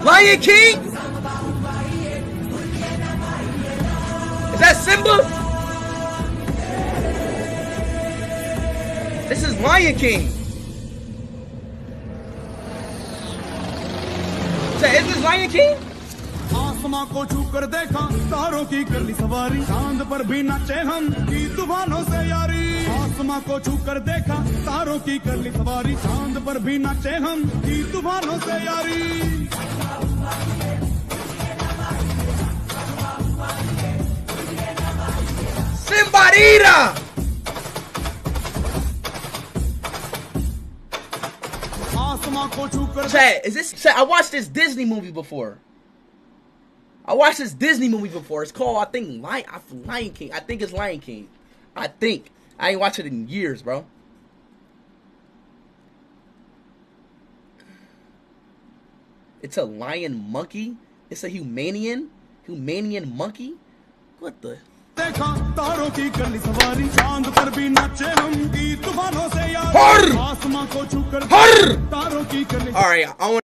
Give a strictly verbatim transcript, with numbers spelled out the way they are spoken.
Lion King? Is that Simba? This is Lion King. Is, that, is this Lion King? आसमां को छूकर देखा तारों की कर ली सवारी चांद पर भी नाचे हम की तूफानों से यारी आसमां को छूकर देखा तारों की कर ली सवारी चांद पर भी नाचे हम की तूफानों से यारी Simbarita! Chat, is this chat, I watched this Disney movie before. I watched this Disney movie before. It's called, I think, Lion, Lion King. I think it's Lion King. I think. I ain't watched it in years, bro. It's a lion monkey. It's a Humanian. Humanian monkey. What the? Har! Har! Alright, I want